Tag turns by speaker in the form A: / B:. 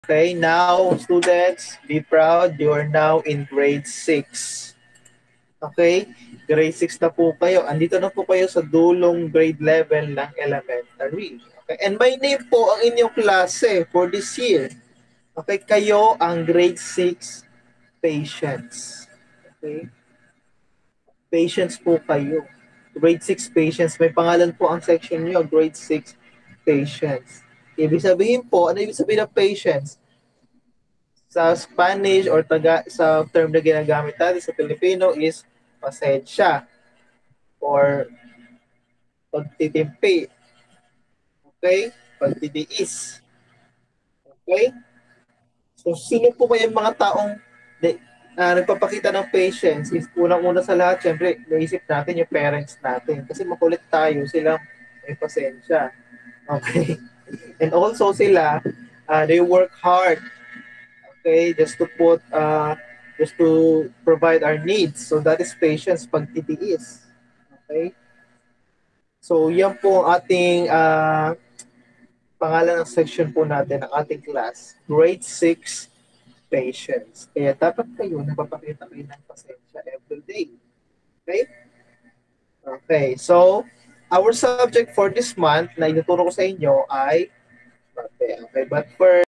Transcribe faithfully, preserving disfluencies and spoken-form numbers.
A: Okay, now students, be proud, you are now in grade six. Okay? Grade six na po kayo. Andito na po kayo sa dulong grade level ng elementary. Okay? And my name po ang inyong klase for this year. Okay? Kayo ang grade six patients. Okay? Patients po kayo. Grade six patients. May pangalan po ang section nyo, grade six patients. Ibig sabihin po, ano ibig sabihin ng patients? Sa Spanish or taga, sa term na ginagamit natin sa Filipino is pasensya or pagtitimpi. Okay? Pagtitiis. Okay? So, sino po ba yung mga taong uh, nagpapakita ng patience? Is unang-una sa lahat, syempre, naisip natin yung parents natin. Kasi makulit tayo, sila may pasensya. Okay? And also sila, uh, they work hard. Okay? Just to put, uh, just to provide our needs. So, that is patience, pagtitiis. Okay? So, yan po ang ating uh, pangalan ng section po natin ng ating class. Grade six patience. Kaya dapat kayo napapakita kayo ng pasensya every day. Okay? Okay. So, our subject for this month na ituturo ko sa inyo ay okay, okay. But first,